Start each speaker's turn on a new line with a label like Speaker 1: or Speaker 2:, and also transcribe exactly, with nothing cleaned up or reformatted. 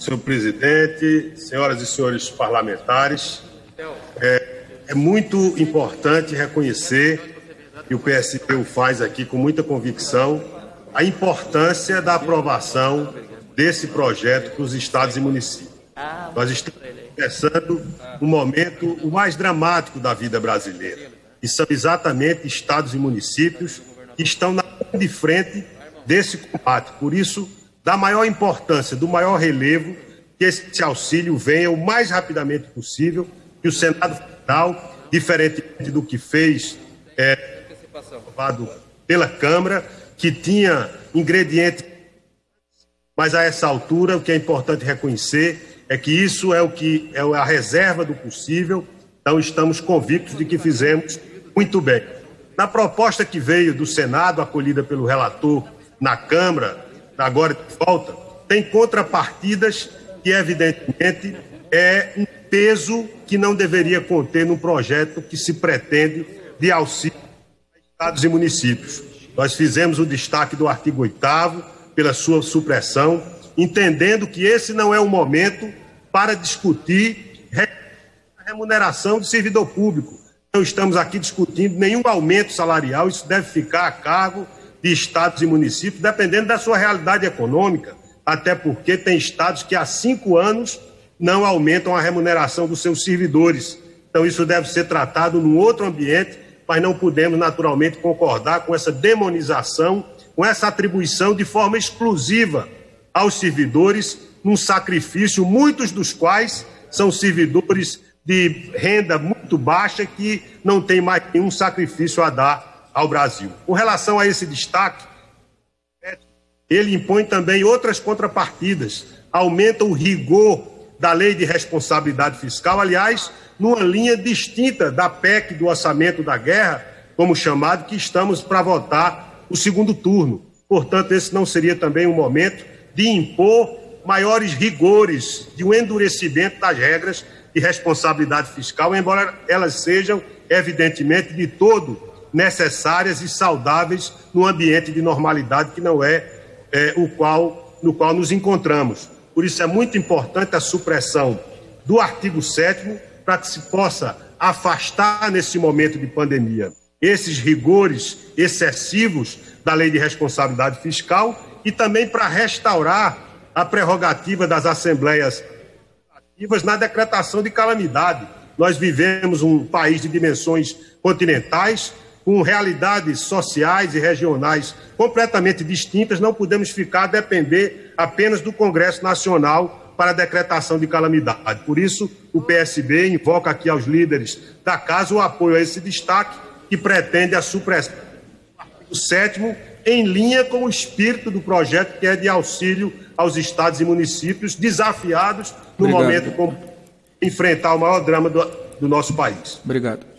Speaker 1: Senhor presidente, senhoras e senhores parlamentares, é, é muito importante reconhecer, e o P S B o faz aqui com muita convicção, a importância da aprovação desse projeto para os estados e municípios. Nós estamos começando um momento o mais dramático da vida brasileira, e são exatamente estados e municípios que estão na linha de frente desse combate. Por isso, da maior importância, do maior relevo, que esse auxílio venha o mais rapidamente possível, que o Senado Federal, diferentemente do que fez, é, aprovado pela Câmara, que tinha ingredientes, mas a essa altura o que é importante reconhecer é que isso é o que é a reserva do possível, então estamos convictos de que fizemos muito bem. Na proposta que veio do Senado, acolhida pelo relator na Câmara, agora de volta, tem contrapartidas que, evidentemente, é um peso que não deveria conter num projeto que se pretende de auxílio a estados e municípios. Nós fizemos o destaque do artigo oitavo pela sua supressão, entendendo que esse não é o momento para discutir a remuneração do servidor público. Não estamos aqui discutindo nenhum aumento salarial, isso deve ficar a cargo de estados e municípios, dependendo da sua realidade econômica, até porque tem estados que há cinco anos não aumentam a remuneração dos seus servidores. Então isso deve ser tratado num outro ambiente, mas não podemos naturalmente concordar com essa demonização, com essa atribuição de forma exclusiva aos servidores, num sacrifício, muitos dos quais são servidores de renda muito baixa que não tem mais nenhum sacrifício a dar ao Brasil. Com relação a esse destaque, ele impõe também outras contrapartidas, aumenta o rigor da Lei de Responsabilidade Fiscal, aliás, numa linha distinta da P E C do Orçamento da Guerra, como chamado, que estamos para votar o segundo turno. Portanto, esse não seria também um momento de impor maiores rigores, de um endurecimento das regras de responsabilidade fiscal, embora elas sejam, evidentemente, de todo necessárias e saudáveis no ambiente de normalidade que não é, é o qual, no qual nos encontramos. Por isso é muito importante a supressão do artigo sétimo para que se possa afastar nesse momento de pandemia esses rigores excessivos da Lei de Responsabilidade Fiscal e também para restaurar a prerrogativa das assembleias legislativas na decretação de calamidade. Nós vivemos um país de dimensões continentais, com realidades sociais e regionais completamente distintas, não podemos ficar a depender apenas do Congresso Nacional para a decretação de calamidade. Por isso, o P S B invoca aqui aos líderes da Casa o apoio a esse destaque que pretende a supressão do artigo sétimo em linha com o espírito do projeto, que é de auxílio aos estados e municípios desafiados no
Speaker 2: Obrigado.
Speaker 1: momento como enfrentar o maior drama do, do nosso país.
Speaker 2: Obrigado.